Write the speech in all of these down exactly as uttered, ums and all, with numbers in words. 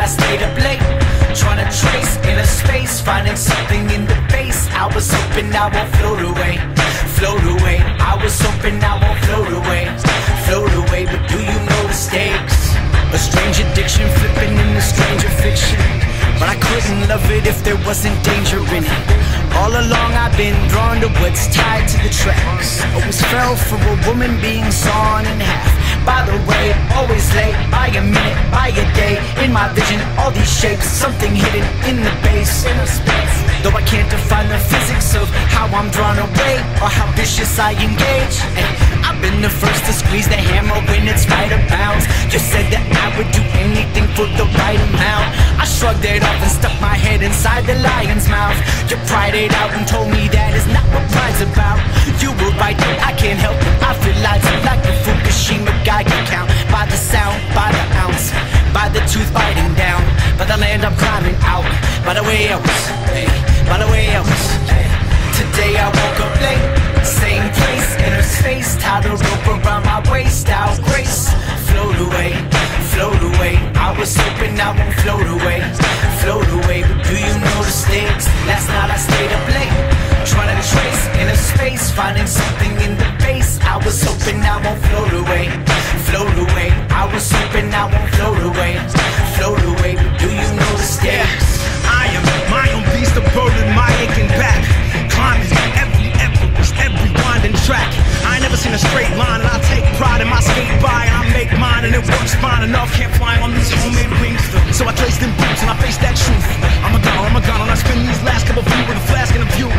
I stayed up late, trying to trace inner space, finding something in the base. I was hoping I won't float away, float away. I was hoping I won't float away, float away. But do you know the stakes? A strange addiction, flipping into stranger fiction. But I couldn't love it if there wasn't danger in it. All along I've been drawn to what's tied to the tracks. Always fell for a woman being sawn in half. By the way, always late, by a minute, by a day. In my vision, all these shapes, something hidden in the base. Though I can't define the physics of how I'm drawn away, or how vicious I engage. And I've been the first to squeeze the hammer when it's right abounds. You said that I would do anything for the right amount. I shrugged it off and stuck my head inside the lion's mouth. You pried it out and told me that is not what pride's about. You were right, I can't help it, I feel lights like the Fukushima Geiger count. By the sound, by the ounce, by the tooth biting down, by the land I'm climbing out, by the way I was, hey, by the way I was, hey. Today I woke up late, same place, inner space, tied a rope around my waist, out grace, float away, float away. I was hoping I won't float away, float away. But do you know the stakes? Last night I stayed up late, trying to trace inner space, finding something in the base. I was hoping I won't float away, float away. I was hoping I won't float away, float away. But do you know the stakes? I am my own beast of burden, my aching back, climbing every Everest, every winding track. I ain't never seen a straight line, and I take pride in my skate by, and I make mine, and it works fine enough. Can't fly on these homemade wings, so I placed in boots and I face that truth. I'm a gun, I'm a gun, and I spend these last couple few with a flask and a view.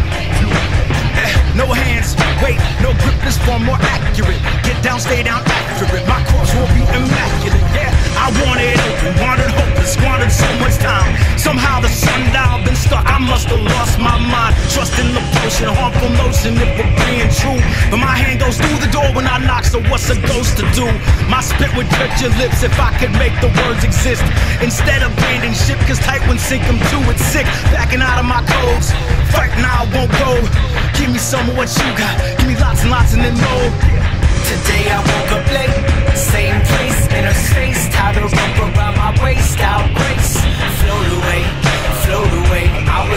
Eh, no hands, wait, no grip, this form more accurate. Get down, stay down after it. My course will be immaculate. Yeah, I wanted open, wanted hopeless, squandered so much time. Somehow the sundial been stuck, I must have lost my mind. Trust in the potion, harmful notion if we're being true. But my hand goes through the door when I knock, so what's a ghost to do? My spit would touch your lips if I could make the words exist. Instead of banding ship, cause tight when sink them too, it's sick. Backing out of my codes, fight now I won't go. Give me some of what you got, give me lots and lots and then more. Today I woke up late, same place, inner space, tied a rope around my waist, out grace, float away, float away. I was